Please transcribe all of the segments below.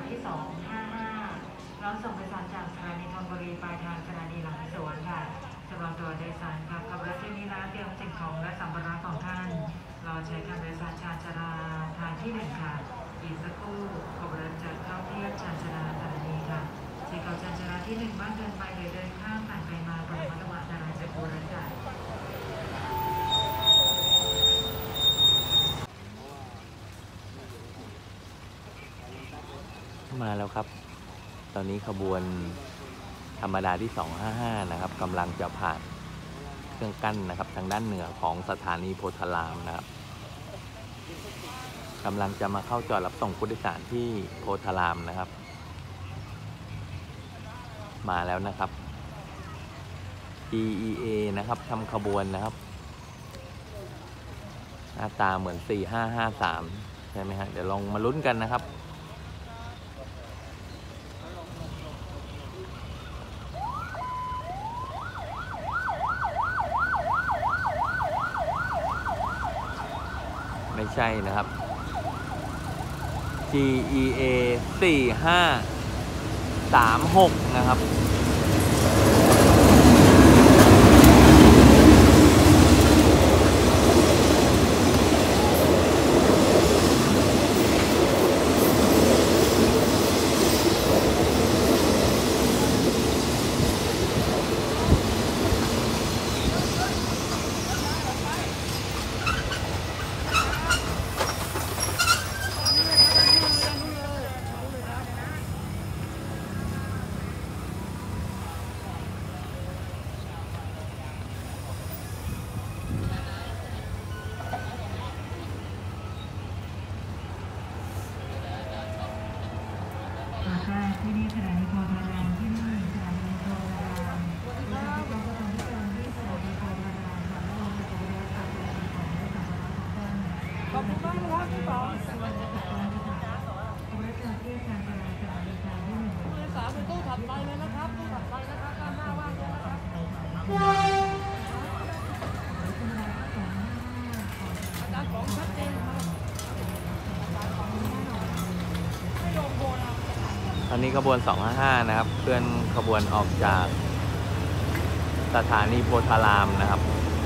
ที่ 255น้องส่งโดยสารจากสถานีธนบุรีปลายทางสถานีหลังสวนค่ะสำหรับตัวโดยสารกับขับรถที่นี้นะเตรียมสิ่งของและสัมภาระของท่านรอใช้การโดยสารชานชาลาทางที่1ค่ะอีกสักครู่ขับรถจะเข้าเทียบชานชาลาสถานีค่ะใช้กับชานชาลาที่1มากเกินไปหรือเดินข้ามผ่านไปมาบนมัตตวัดนาราจะปูรจ่ายมาแล้วครับตอนนี้ขบวนธรรมดาที่255นะครับกำลังจะผ่านเครื่องกั้นนะครับทางด้านเหนือของสถานีโพธารามนะครับกำลังจะมาเข้าจอดรับส่งผู้โดยสารที่โพธารามนะครับมาแล้วนะครับ GEA นะครับทำขบวนนะครับหน้าตาเหมือน4553ใช่ไหมฮะเดี๋ยวลองมาลุ้นกันนะครับไม่ใช่นะครับ GEA 4536นะครับที่นี่สถานีโพธารามที่นี่สถานีโพธารามที่สถานีโพธารามที่สถานีโพธารามค่ะแล้วเราจะไปได้จากสถานีของได้จากสถานีของท่านขอบคุณมากครับพี่ป๋องสวัสดีค่ะขบวนจากเทียบชานชาลาสถานีทางที่1ผู้โดยสารเป็นตู้ถัดไปเลยนะครับตู้ถัดไปนะครับด้านหน้าว่างเลยนะครับอาจารย์ของชัดเจนครับตอนนี้ขบวน255นะครับเคลื่อนขบวนออกจากสถานีโพธารามนะครับ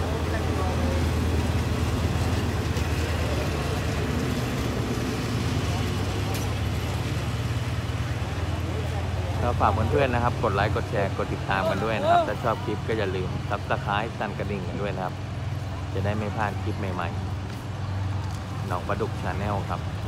ก็ฝากเพื่อนๆนะครับกดไลค์กดแชร์กดติดตามกันด้วยนะครับถ้าชอบคลิปก็อย่าลืมSubscribeสั่นกระดิ่งกันด้วยนะครับจะได้ไม่พลาดคลิปใหม่ๆน้องปลาดุกชาแนลครับ